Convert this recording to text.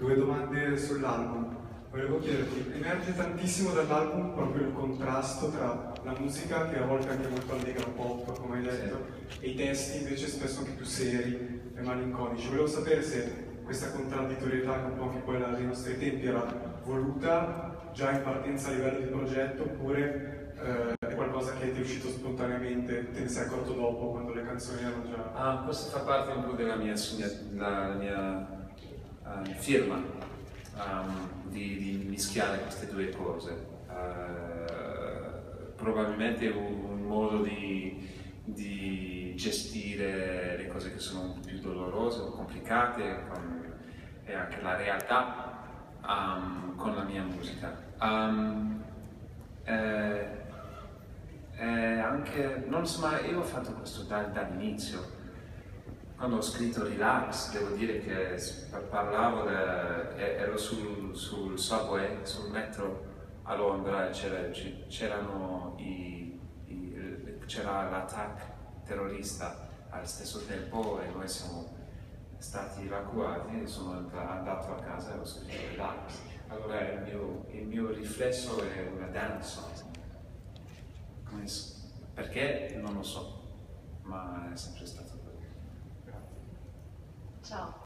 due domande sull'album. Volevo chiederti, emerge tantissimo dall'album proprio il contrasto tra la musica, che a volte è anche molto allegra pop, come hai detto, e i testi invece spesso anche più seri e malinconici. Volevo sapere se questa contraddittorietà, che è un po' anche quella dei nostri tempi, era voluta già in partenza a livello di progetto, oppure è qualcosa che ti è uscito spontaneamente, te ne sei accorto dopo, quando le canzoni erano già... Questo fa parte un po' della mia, firma, di mischiare queste due cose. Probabilmente è un modo di gestire le cose che sono un po' più dolorose o complicate e anche la realtà con la mia musica. Anche, non so, ma io ho fatto questo dall'inizio. Quando ho scritto Relax, devo dire che parlavo, ero sul subway, sul metro a Londra, e c'era l'attacco terrorista allo stesso tempo e noi siamo stati evacuati e sono andato a casa e ho scritto Relax. Allora il mio riflesso è una dance song. Perché? Non lo so, ma è sempre stato così. Ciao.